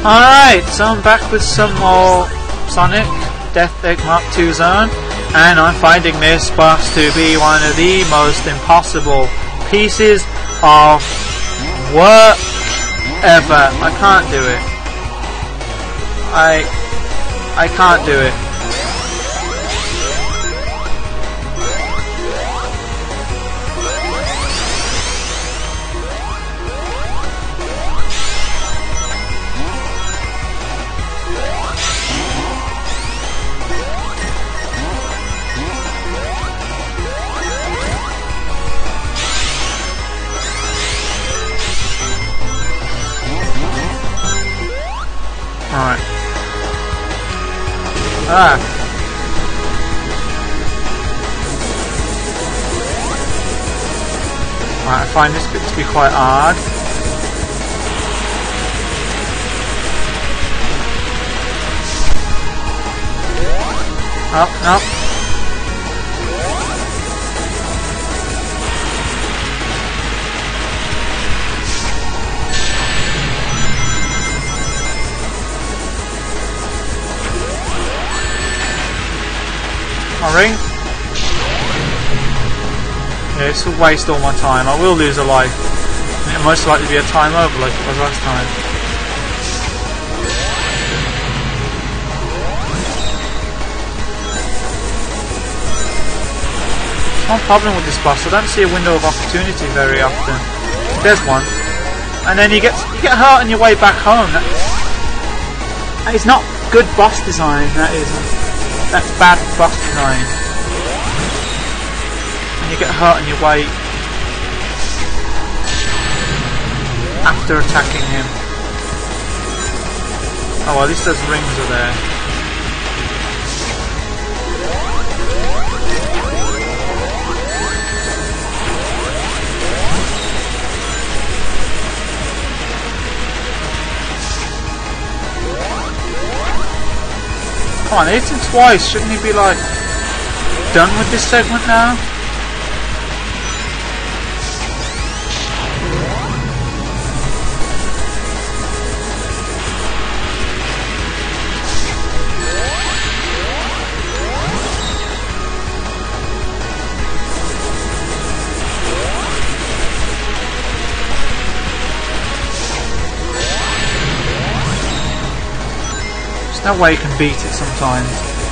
Alright, so I'm back with some more Sonic Death Egg Mark II Zone, and I'm finding this boss to be one of the most impossible pieces of work ever. I can't do it. I can't do it. Alright. Right, I find this bit to be quite hard. Oh, no. My ring? Yeah, this will waste all my time. I will lose a life. It'll most likely be a time over like it was last time. One problem with this boss, I don't see a window of opportunity very often. There's one. And then you get hurt on your way back home. That is not good boss design, that isn't. That's bad boss design. And you get hurt on your way after attacking him. Oh well, at least those rings are there. Come on, I hit him twice, shouldn't he be like done with this segment now? There's no way you can beat it sometimes.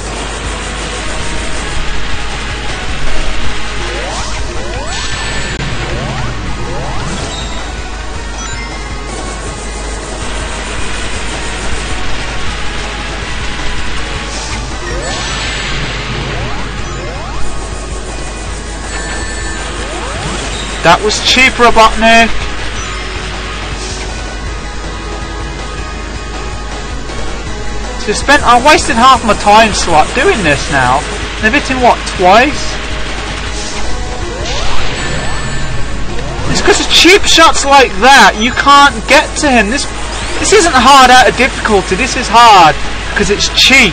That was cheap, Robotnik! I wasted half my time slot doing this now. They've hit him, what, twice? It's because of cheap shots like that, you can't get to him. This isn't hard out of difficulty, this is hard because it's cheap.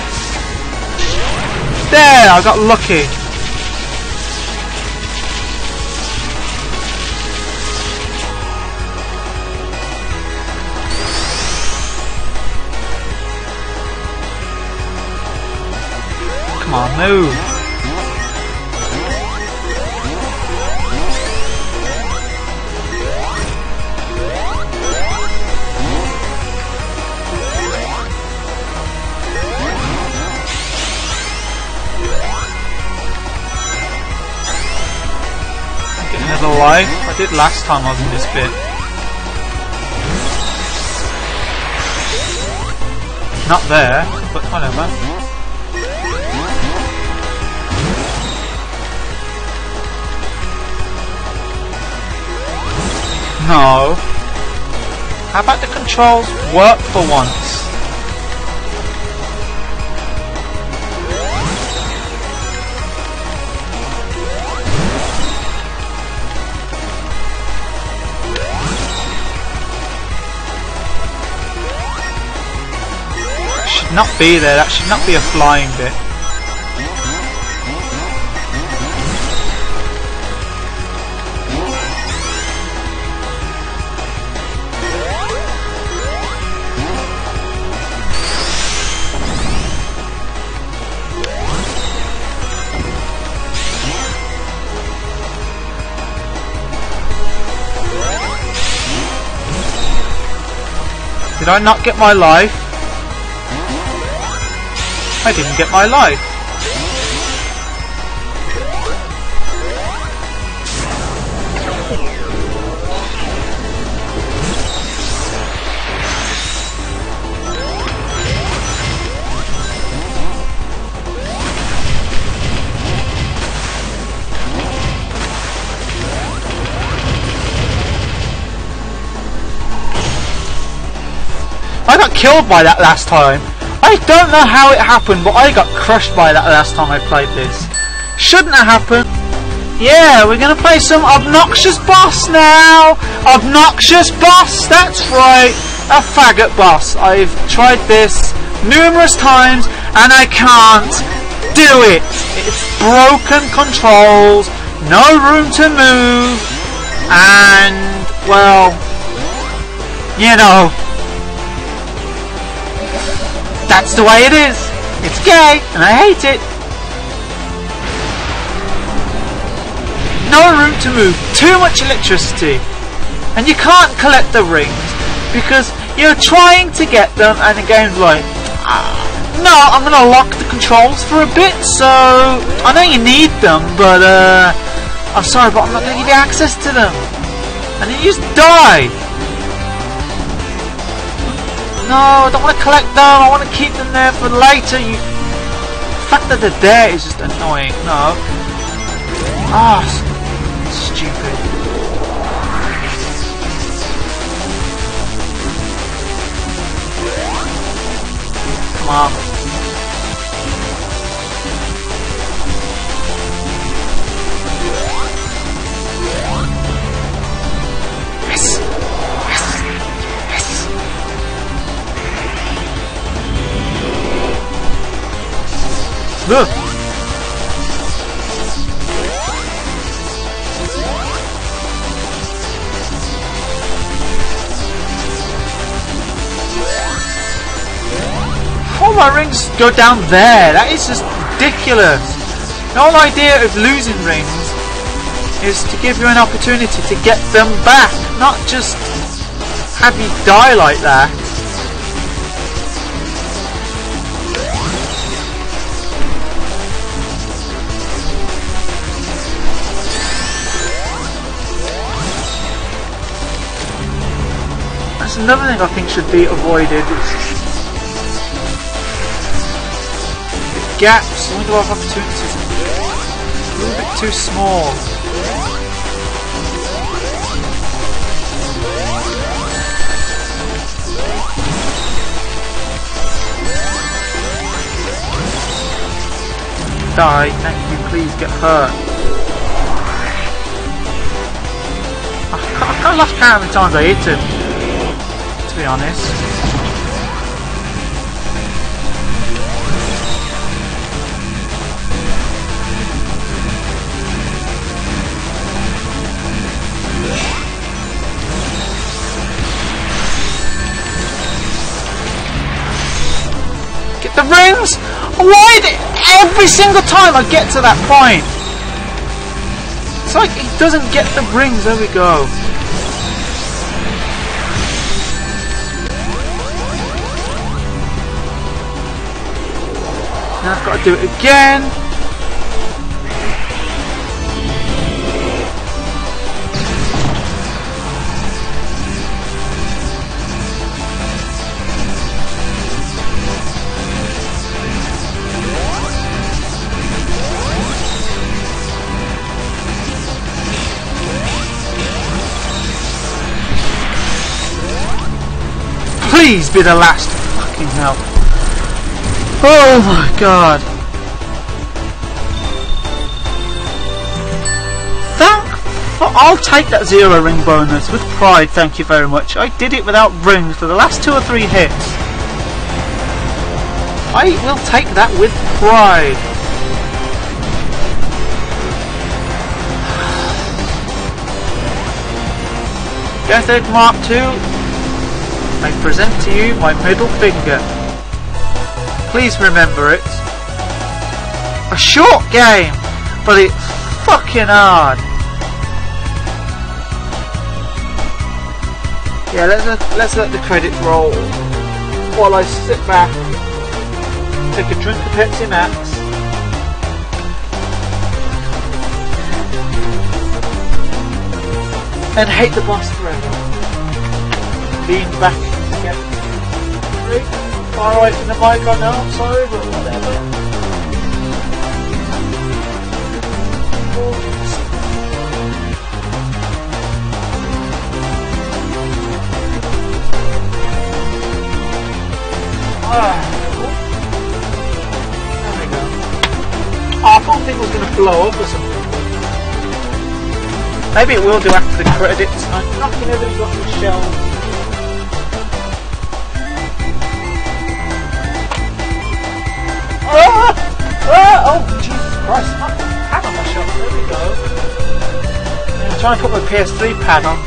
There, I got lucky. Come on, move! Get another life. I did last time I was in this bit. Not there, but whatever. No. How about the controls work for once? That should not be there. That should not be a flying bit. Did I not get my life? I didn't get my life. I got killed by that last time. I don't know how it happened, but I got crushed by that last time I played this. Shouldn't have happened. Yeah, we're gonna play some obnoxious boss now. Obnoxious boss, that's right. A faggot boss. I've tried this numerous times and I can't do it. It's broken controls, no room to move, and, well, you know, that's the way it is. It's gay, and I hate it. No room to move, too much electricity, and you can't collect the rings because you're trying to get them, and the game's like, no, I'm gonna lock the controls for a bit. So I know you need them, but I'm sorry, but I'm not gonna give you access to them, and then you just die. No, I don't want to collect them, I want to keep them there for later. The fact that they're there is just annoying. No. Ah, stupid. Come on. Yes! Look! All my rings go down there. That is just ridiculous. The whole idea of losing rings is to give you an opportunity to get them back, not just have you die like that. That's another thing I think should be avoided. Gaps, window of opportunities, a little bit too small. Die, thank you, please get hurt. I lost count how many times I hit him, to be honest. Get the rings! Why every single time I get to that point? It's like he doesn't get the rings. There we go. Now I've got to do it again. Please be the last. Fucking hell. Oh my god. I'll take that 0 ring bonus with pride, thank you very much. I did it without rings for the last 2 or 3 hits. I will take that with pride. Hedgehog Mark II. I present to you my middle finger. Please remember it. A short game, but it's fucking hard. Yeah, let's let the credits roll while I sit back, take a drink of Pepsi Max, and hate the boss forever. Being back together. Far away from the mic, I know, I'm sorry, but whatever. There we go. Oh, I thought it was going to blow up or something. Maybe it will do after the credits. I'm knocking everything off the shelf. Oh, Jesus Christ. Pad on my shelf. There we go. I'm trying to put my PS3 pad on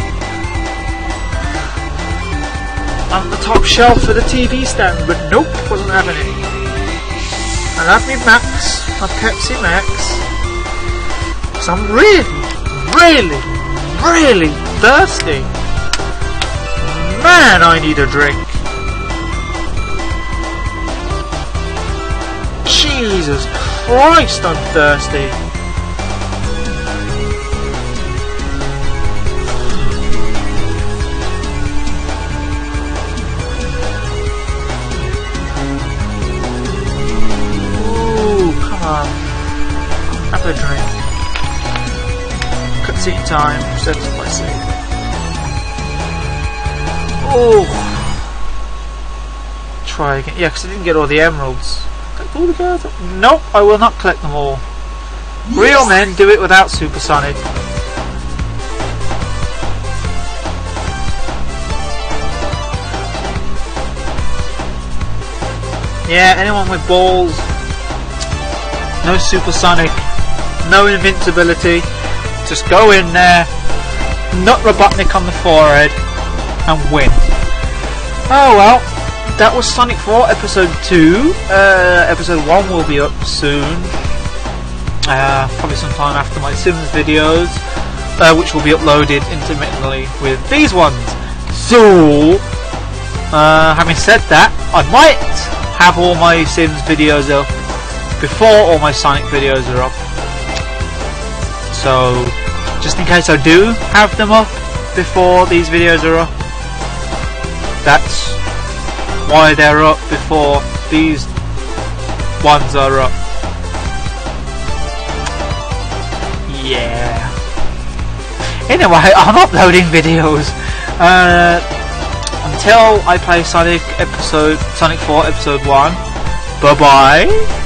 the top shelf for the TV stand, but nope, wasn't having it. I have me Max, my Pepsi Max, because I'm really thirsty. Man, I need a drink. Jesus Christ, I'm thirsty. Have a drink. Cutscene time. Set my save. Oh. Try again. Yeah, because I didn't get all the emeralds. Collect all the girls. Nope, I will not collect them all. Yes. Real men do it without supersonic. Yeah, anyone with balls. No supersonic, no invincibility, just go in there, nut Robotnik on the forehead, and win. Oh well, that was Sonic 4 Episode 2, Episode 1 will be up soon, probably sometime after my Sims videos, which will be uploaded intermittently with these ones. So, having said that, I might have all my Sims videos up before all my Sonic videos are up, so just in case I do have them up before these videos are up, that's why they're up before these ones are up. Yeah. Anyway, I'm uploading videos until I play Sonic 4 Episode 1. Bye bye.